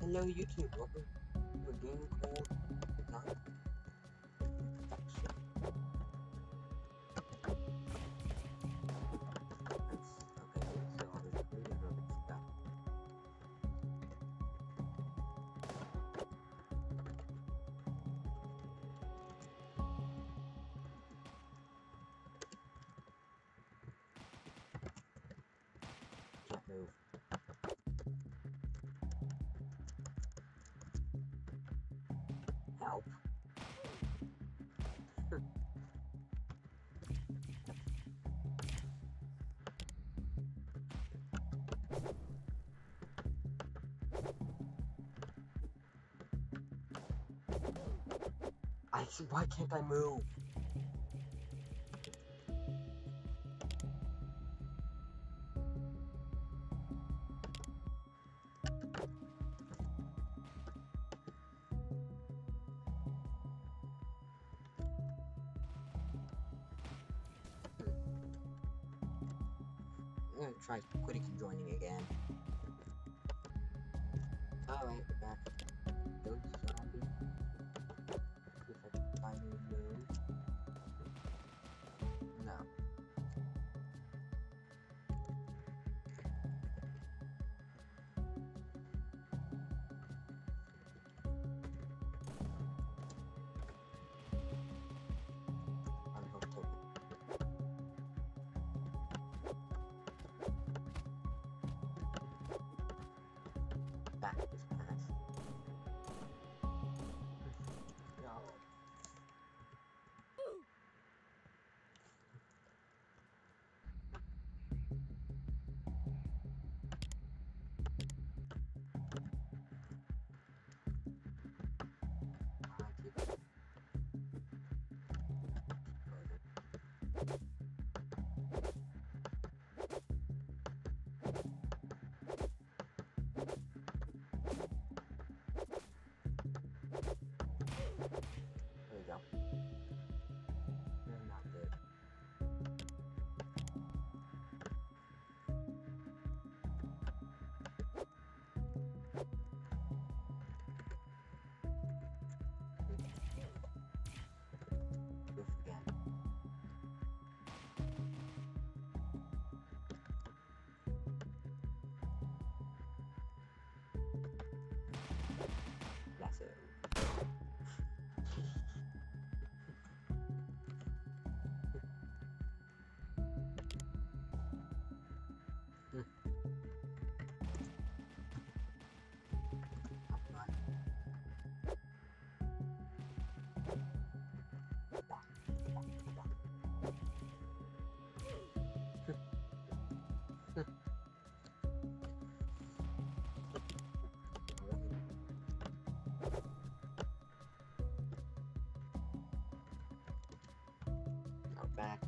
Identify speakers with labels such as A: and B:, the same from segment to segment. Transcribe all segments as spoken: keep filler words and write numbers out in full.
A: Hello YouTube, welcome to a game called Design Perfection. That's okay, so I was reading over stuff. Can't move. Help. I why can't I move? I'm gonna try quitting and joining again. Alright, we're back. Ghost zombie. See if I can finally move. No. I'm hooked up. Back this pass. No. I keep it. There we go. You're not good. Goof again. That's it. Hmm. Up front. Now back.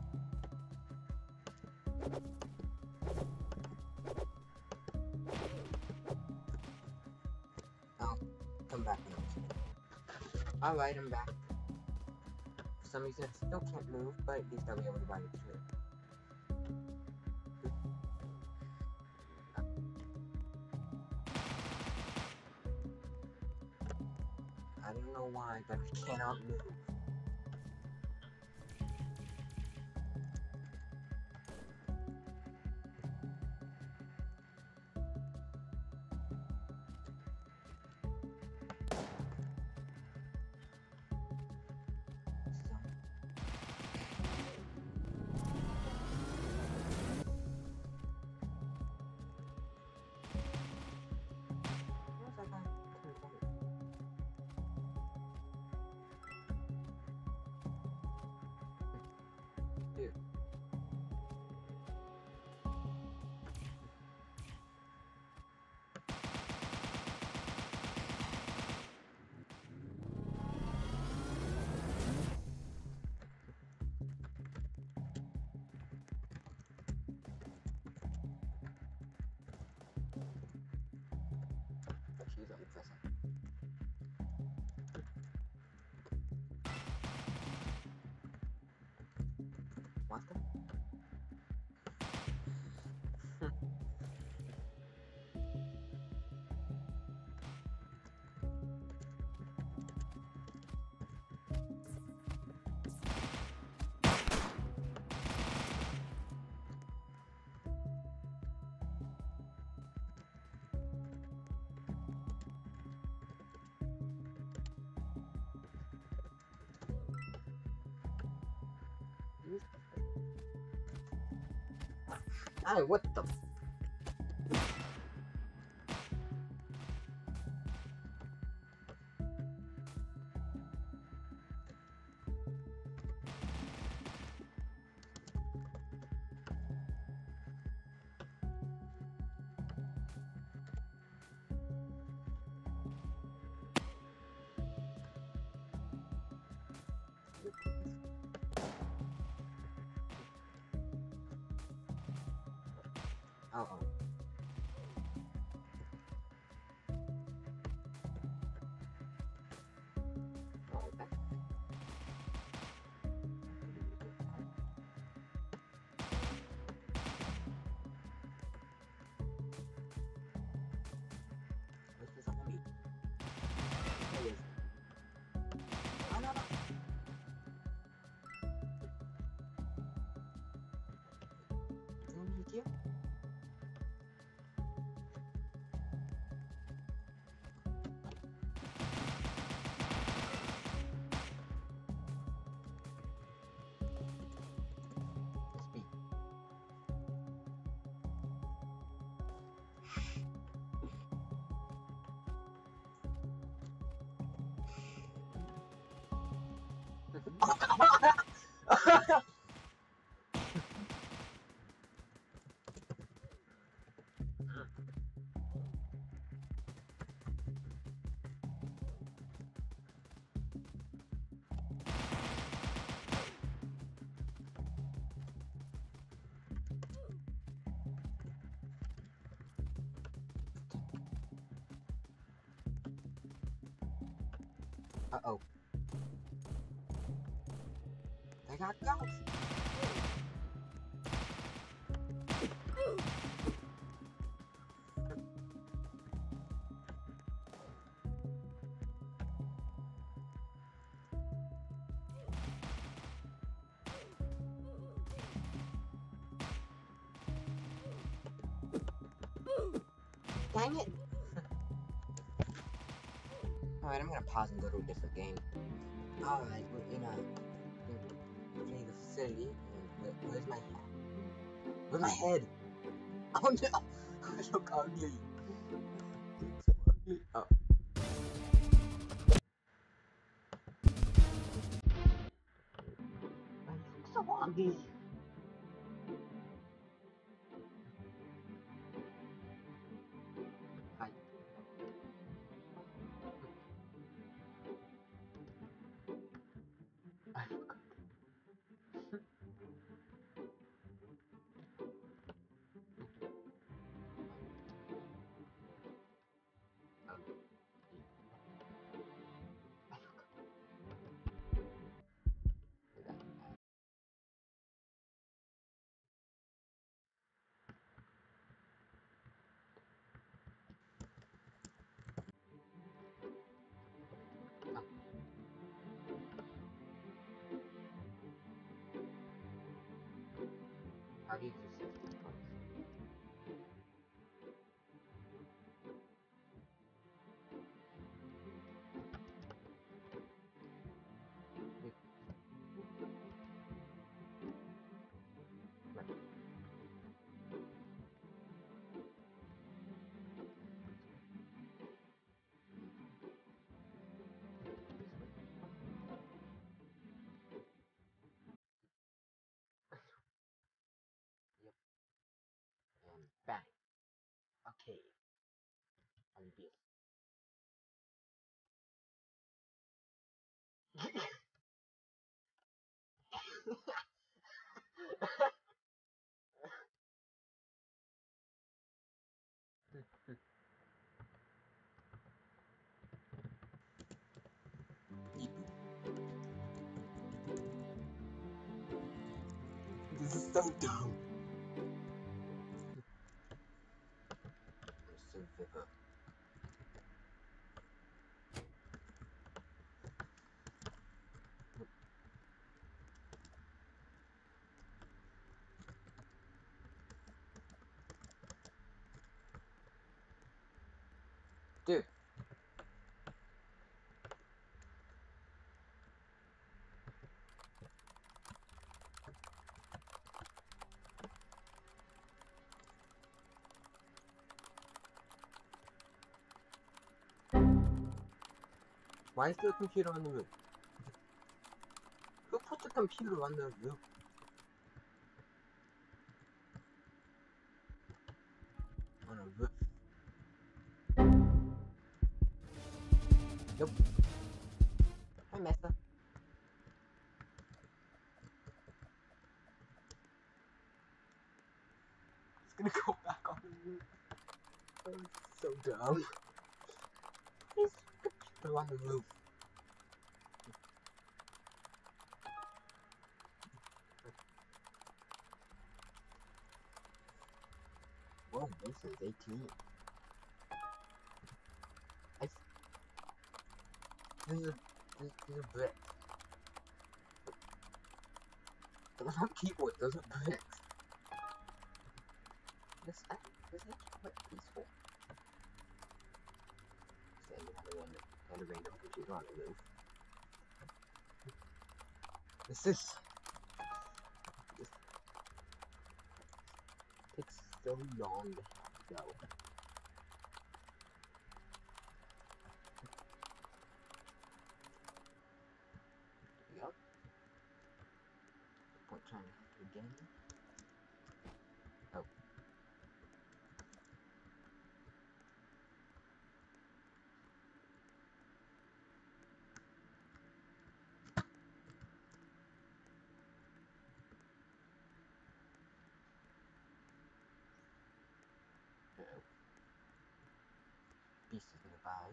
A: I'll come back when I'm ready. Alright, I'm back. For some reason, I still can't move, but at least I'll be able to ride it through. I don't know why, but I cannot move. Where's that guy coming from? Dude. She's unpressing. What the? Hey, what the? Uh oh. Okay. This is on me. There he is. Oh no no. Do you need you? Let's be. Uh oh. They got ghosts. Dang it. Alright, I'm gonna pause and go to a different game. Alright, we're in a, we're in the facility. Where, where's my hat? Where's my head? Oh no! I look ugly. So ugly. Oh. I look so ugly. Hi. I forgot. How do you do sixty points? Yep. And bang. Okay. I'm beat. This is so dumb. I'm so vivid. Dude. Why is there a computer on the roof? Who put the computer on the roof? On a roof. Nope. Hi, Mesa. It's gonna go back on the roof. I'm so dumb. There's a computer on the roof. Whoa, this is eighteen. I, this is a, this, this is a brick. Those aren't keyboards, those are bricks. This, I, this is actually quite peaceful. Saying you have a random, had a random computer on the roof. This is... This takes so long to go. Yep. Point trying to hack again. Oh. Uh-oh. Beast is nearby.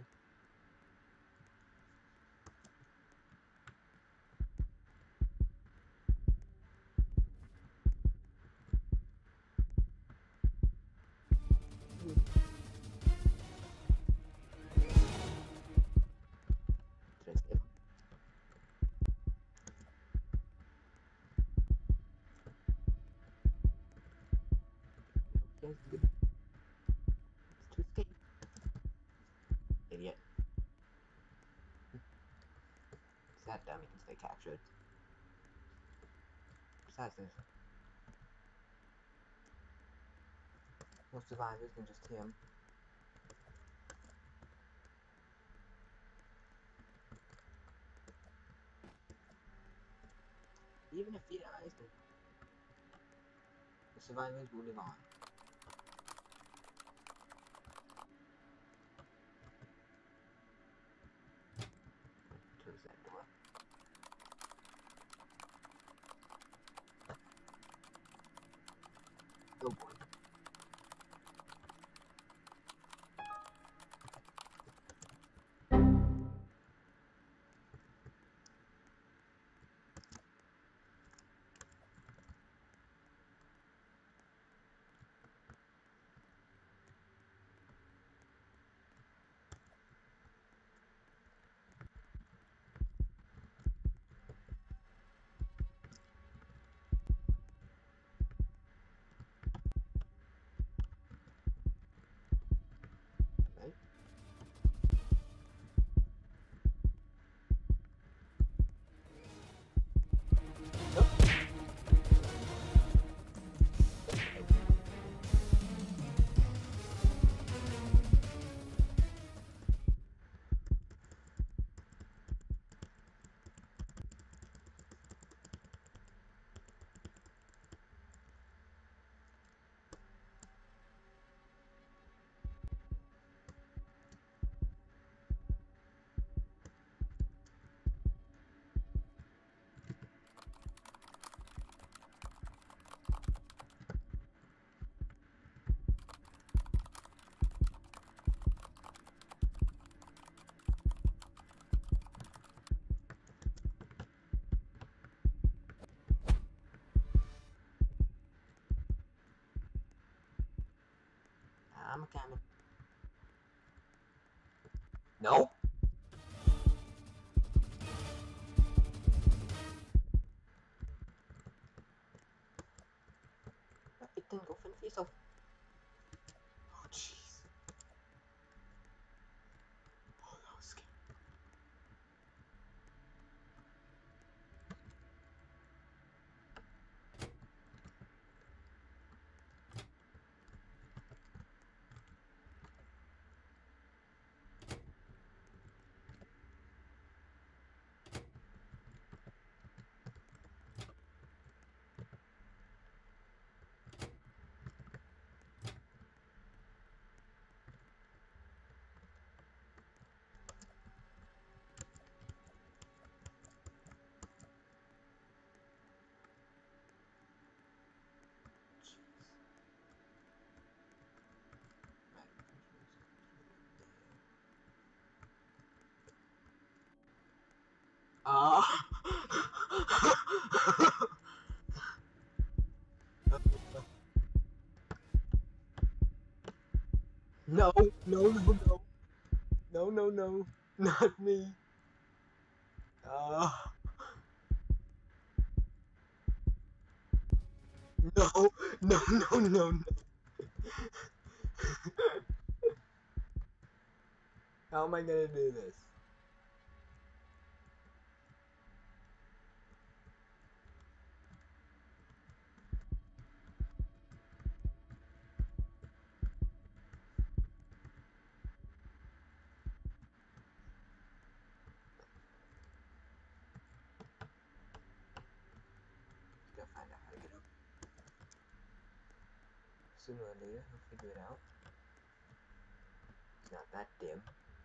A: Yes, good. It's to escape. Idiot. Sad dummy can stay captured. Besides, there's more survivors than just him. Even if he dies, then the survivors will live on. Close that door. Oh boy. I'm coming. No. It didn't go for the face off. Oh jeez. Oh, that was scary. no, no, no, no, no, no, no, not me. Uh, no, no, no, no, no. How am I gonna do this? Gotta find out how to get up. Sooner or later, he'll figure it out. It's not that dim.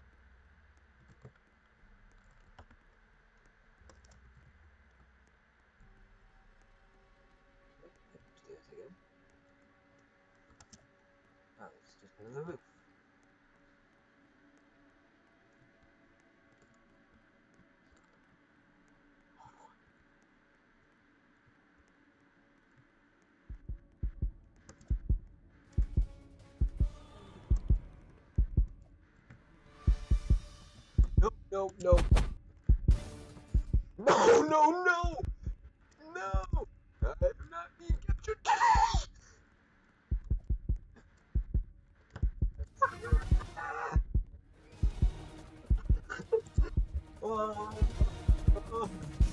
A: Upstairs again. Oh, it's just another roof. No, no, no. No, no, no! No! I am not being captured. Oh, oh.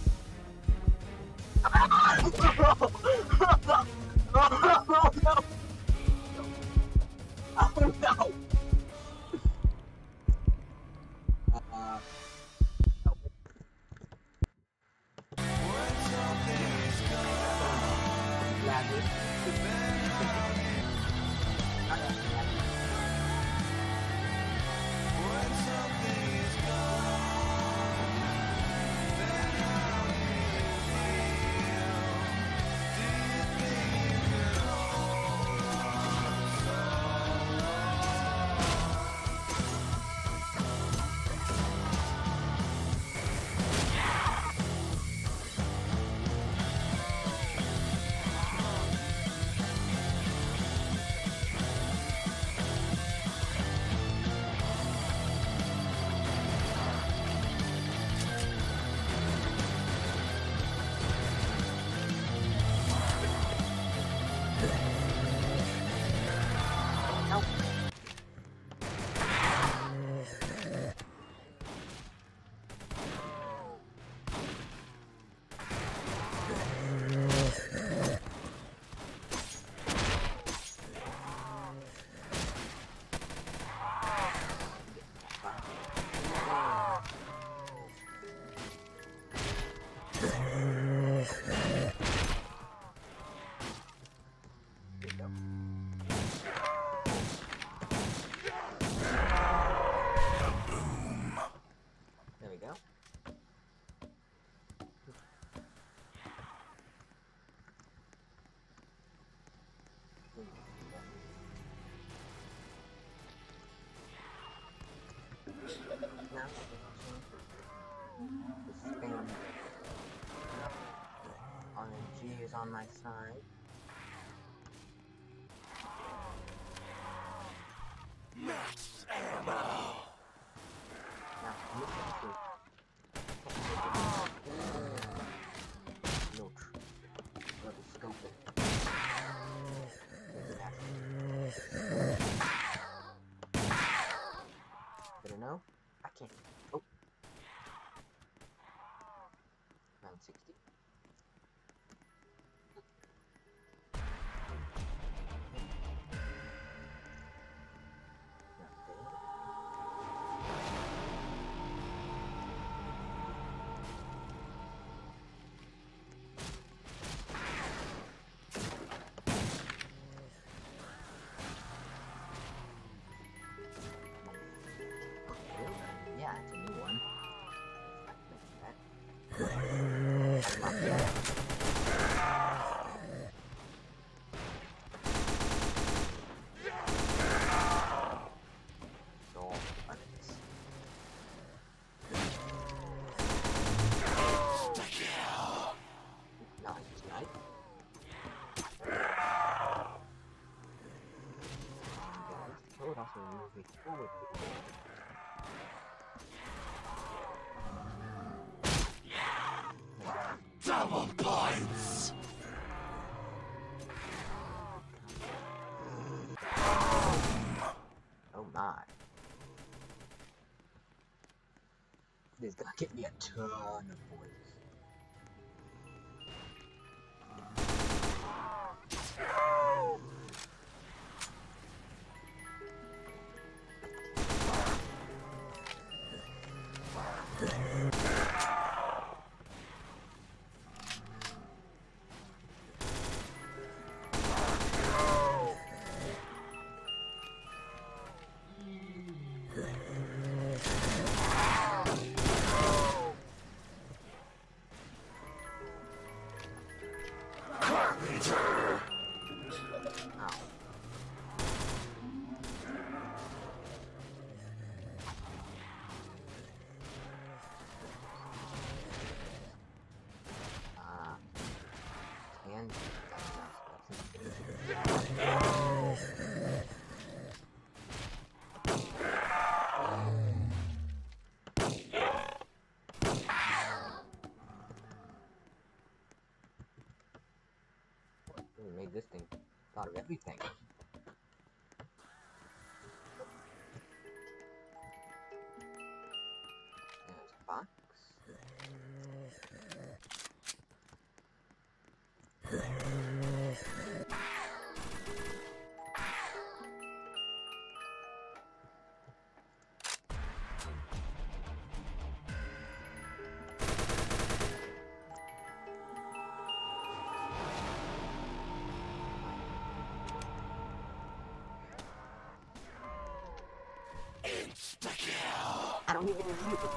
A: Oh no! Oh no! Uh, There we go. Now, the spam R N G is on my side.
B: Max ammo.
A: Now, listen to Look. Let me scope it. Better know? I can't. Oh. nine sixty. Yeah, it's a new one. actually move me forward.
B: Double points!
A: Oh my. This is gonna get me a ton of points. We made this thing out of everything. There's a box.
B: Insta-kill!
A: I don't even use it.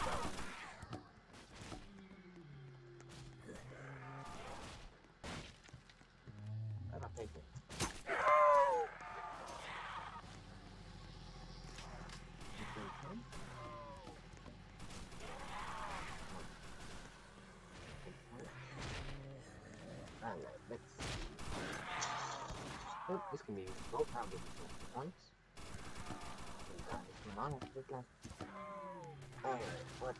A: What about paper? Alright, let's oh, this can be both probably points. This one on this guy. Alright, let's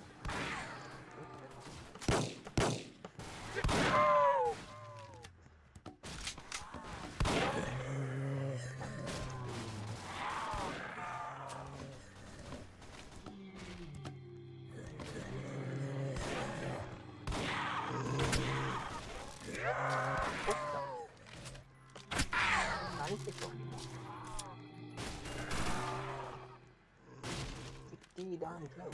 A: pretty darn close.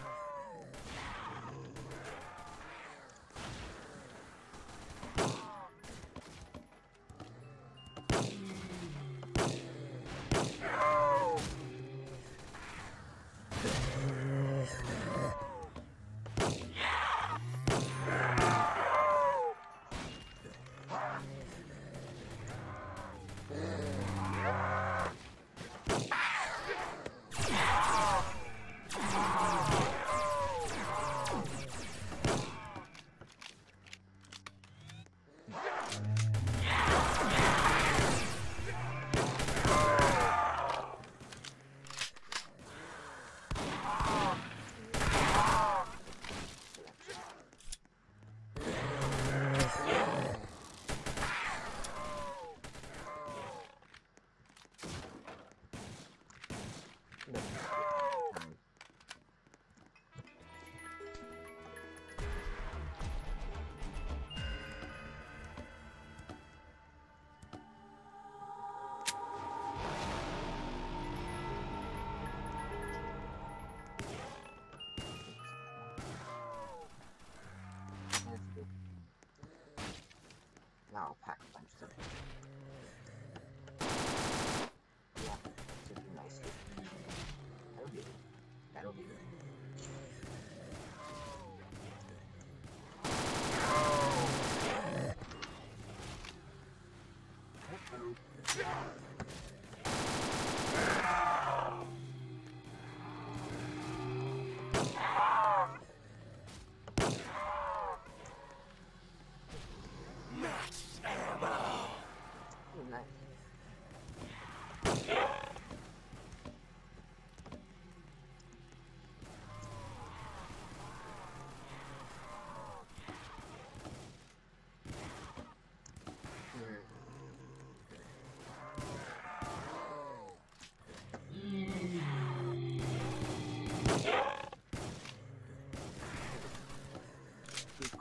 A: Now I'll pack a bunch of stuff. Yeah, should be nice. That'll be good. That'll be good.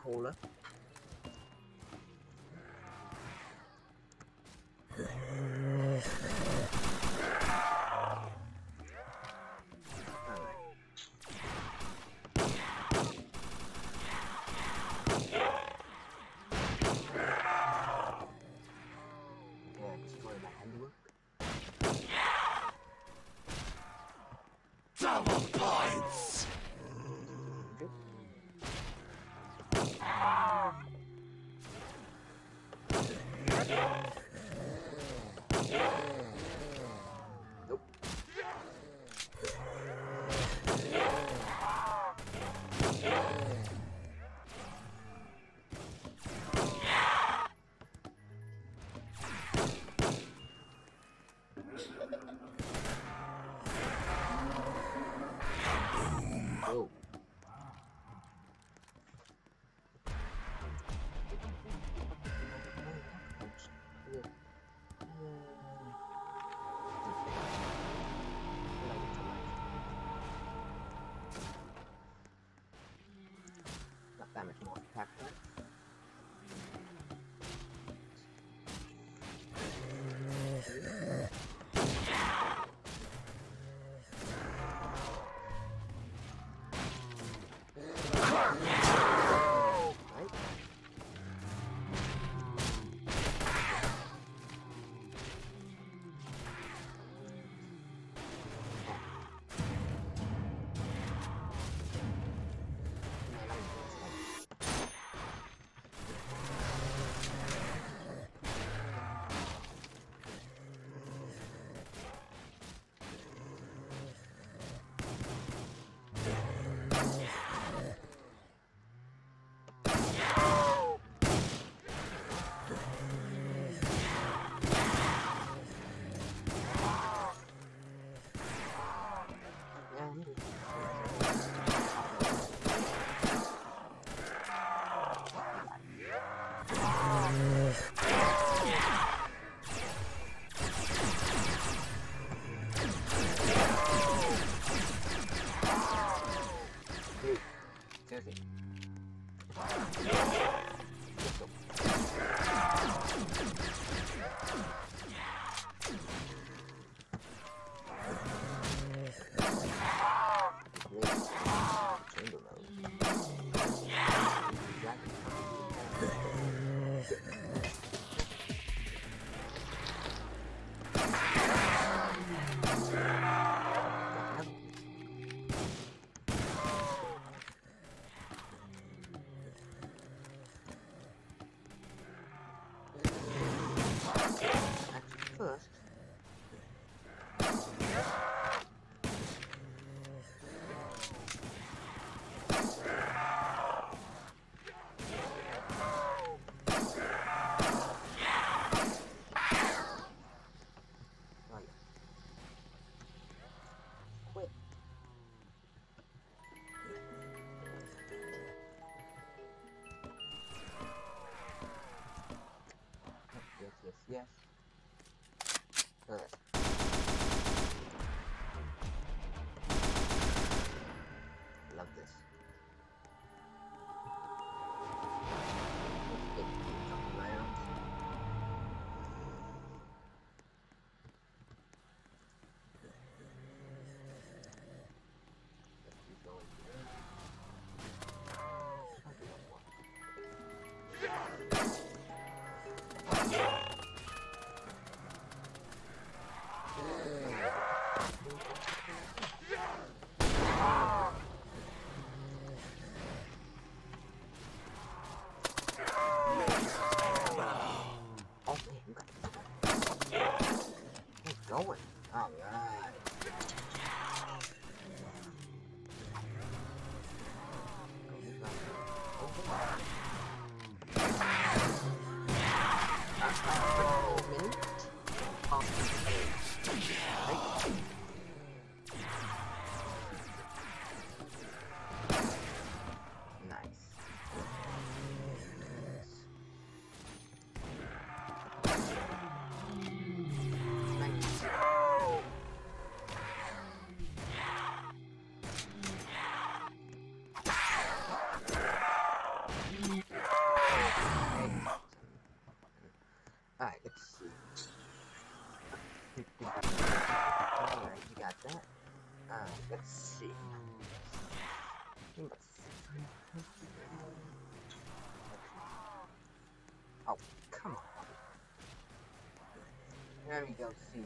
A: cola.
B: Double points!
A: Nope. Oh. Not that much more attack point. see. Oh, come on. There we go, see.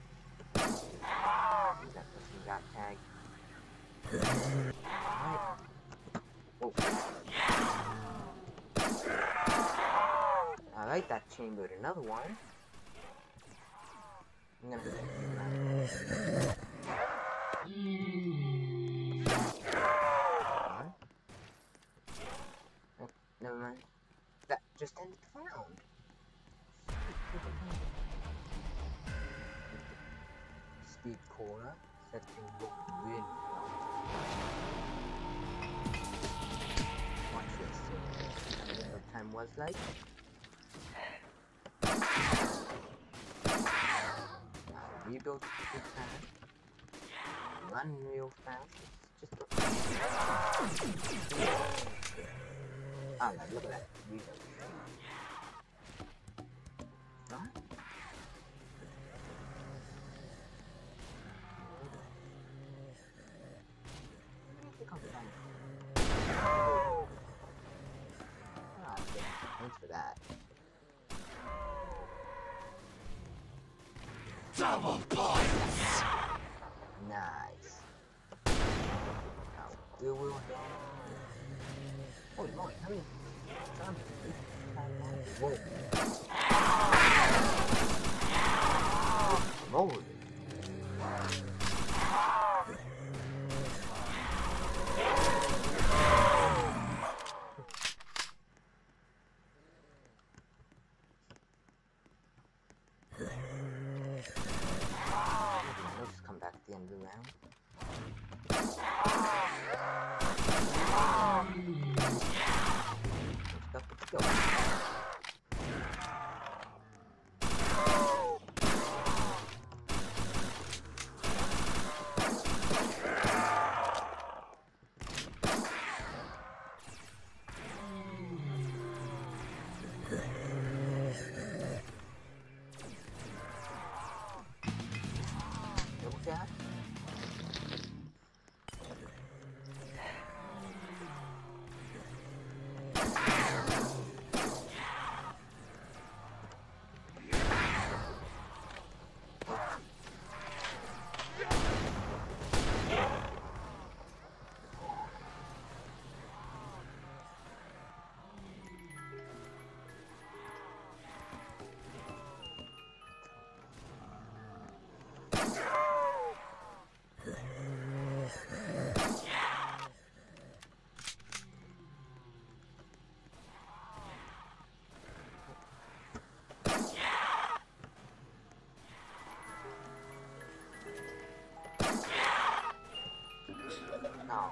A: That person got tagged. Alright. Whoa. I like that chamber. Another one. I'm gonna take that. Oh, never mind. That just ended the round. Speed Cora. That can look really well. Watch this. What time was like? Rebuild too fast, run real fast, it's just a... Alright, look at that, rebuild. Huh? I think I'm fine. Ah, yeah, thanks for that.
B: Double points!
A: Nice. Now, we will go. Holy moly, how many zombies? Whoa. Moly. Let's come back at the end of the round. Let's go, let's go. Double tap. No.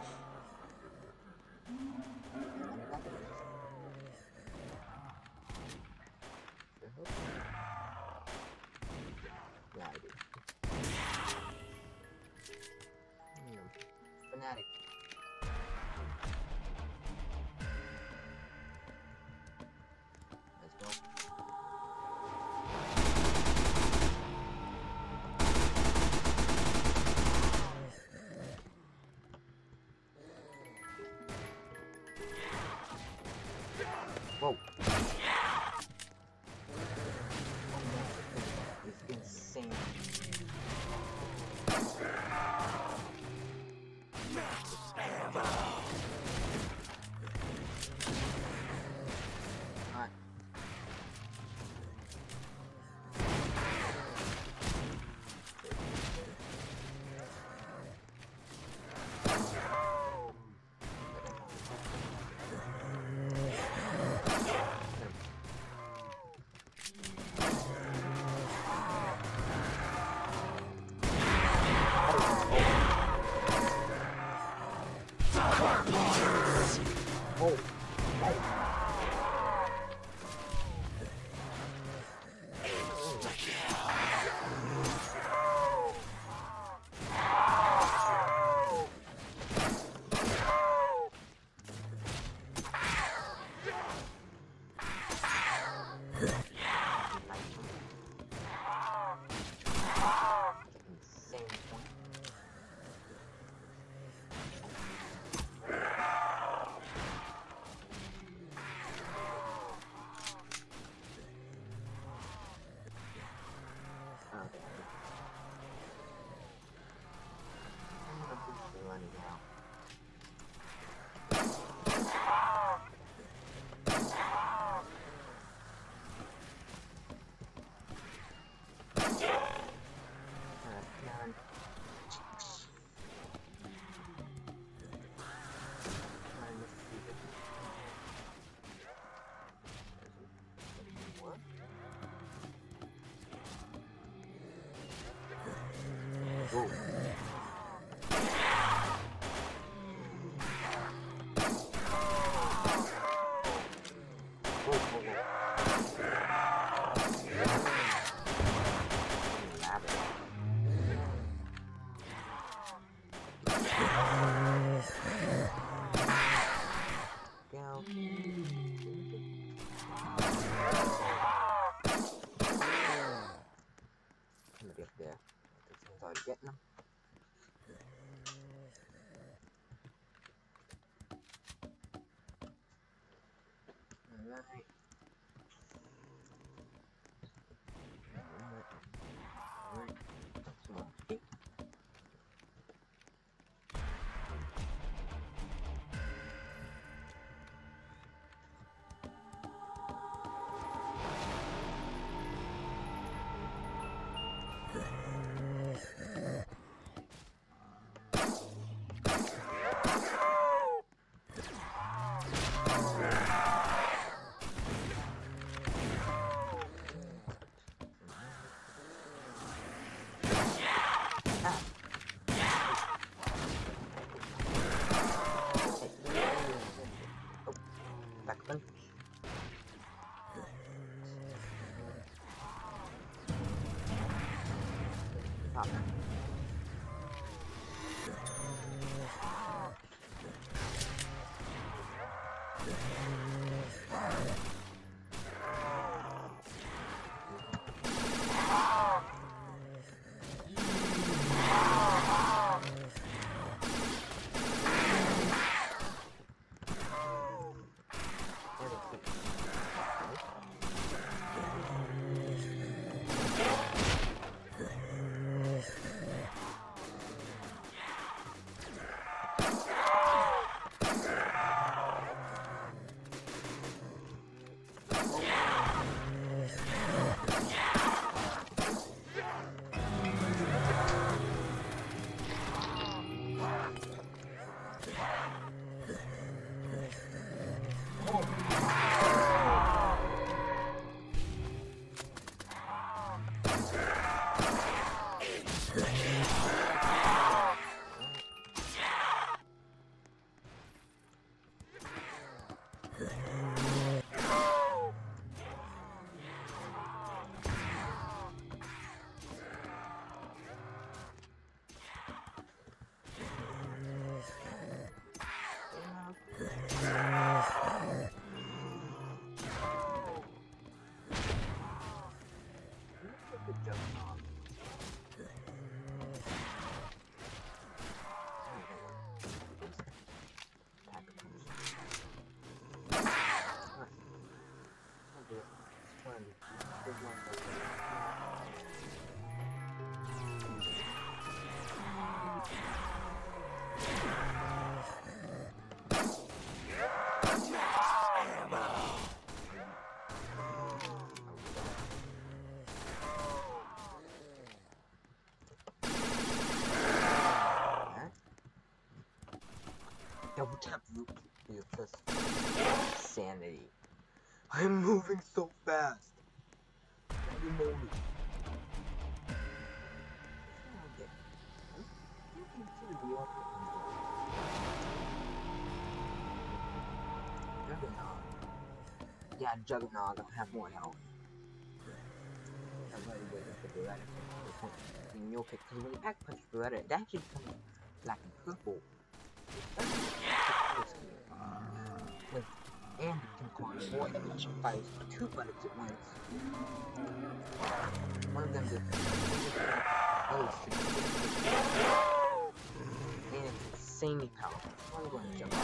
A: Yeah, I do. Hmm. Fanatic. Let's go. Whoa. It's insane. Alright. Whoa. Whoa, whoa, whoa. Rabbit. Go. Somebody up there. This thing's already getting them. Alright. Alright. Alright. Come on. Hey. Stop. Double tap root for your first sanity. I am moving so fast. Holy moly. Juggernaut. Yeah, Juggernaut will have more health. I'm really waiting for Beretta to in your pick, because when you pack punch Beretta, it actually becomes black and purple. With, and it can cause more damage by two bullets at once. One of them is oh, and it's insanely powerful. I'm going to jump out.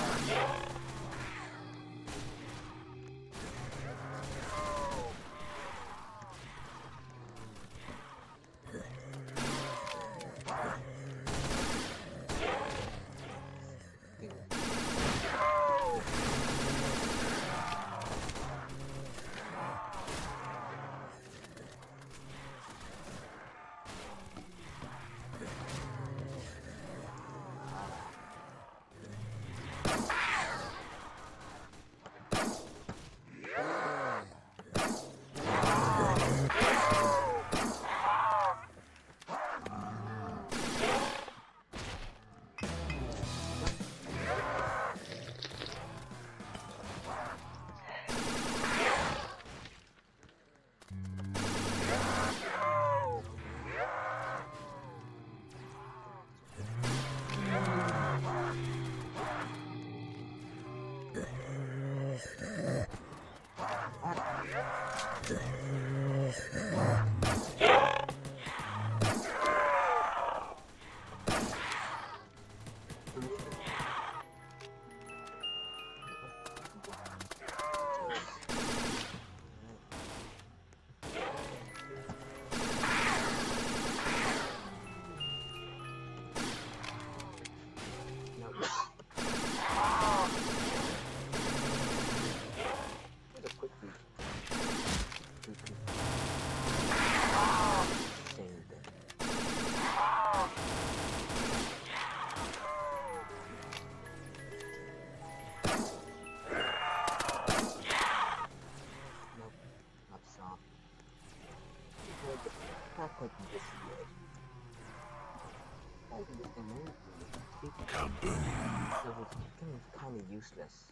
A: So it's kind of useless.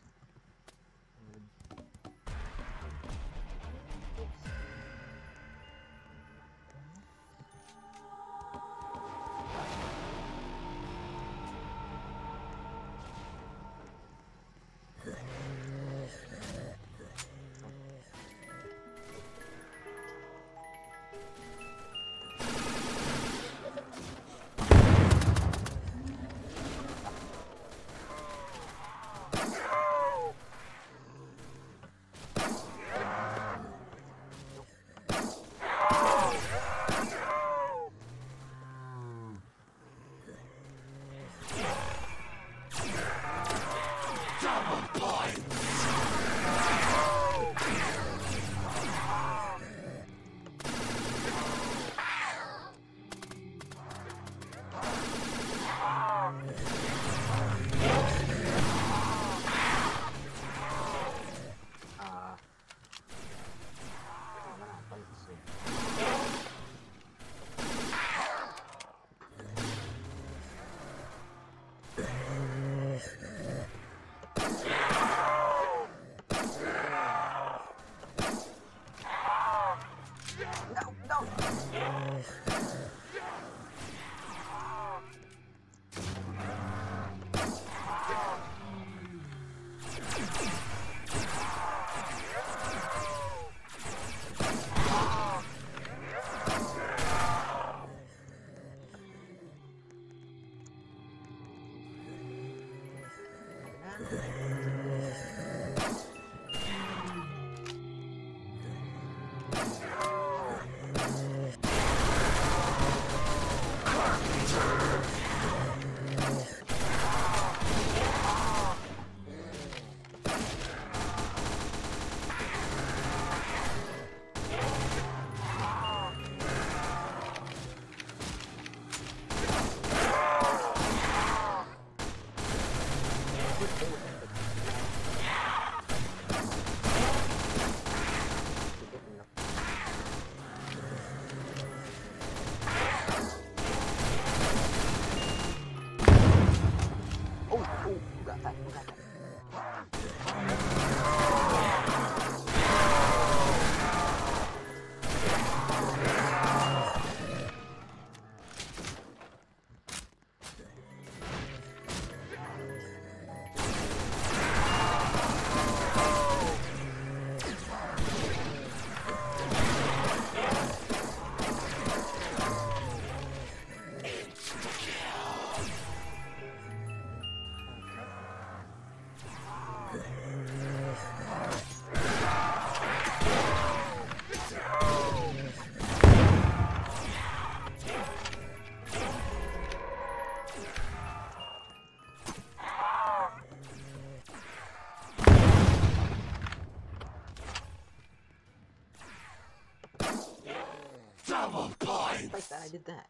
B: Double points!
A: Like that, I did that.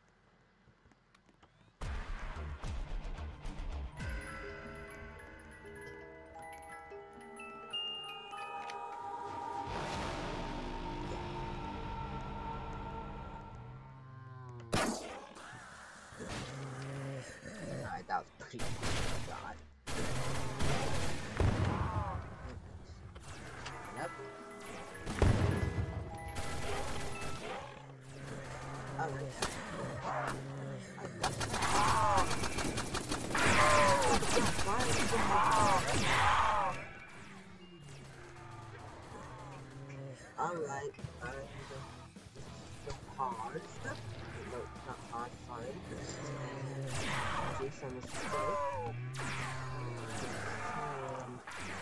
A: Alright, that was pretty good. God. Yep. Alright, alright, the hard stuff? No, not hard, sorry. Jason is sick. Um,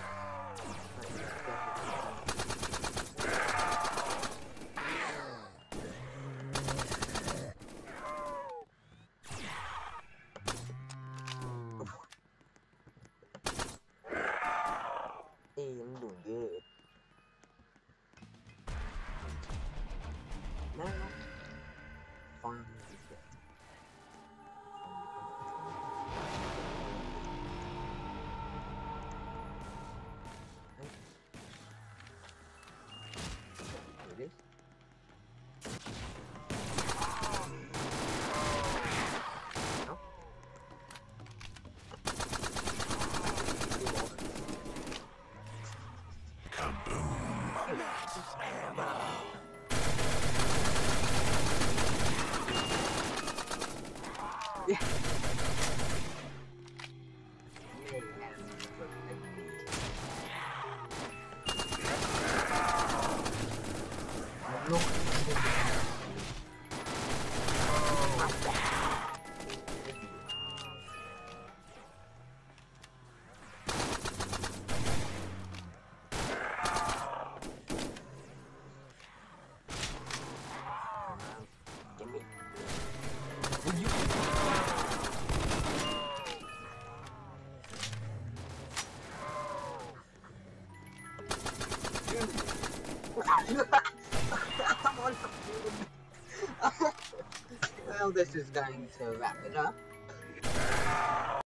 A: Hey, I'm doing good. No, no. Fine. Well, this is going to wrap it up.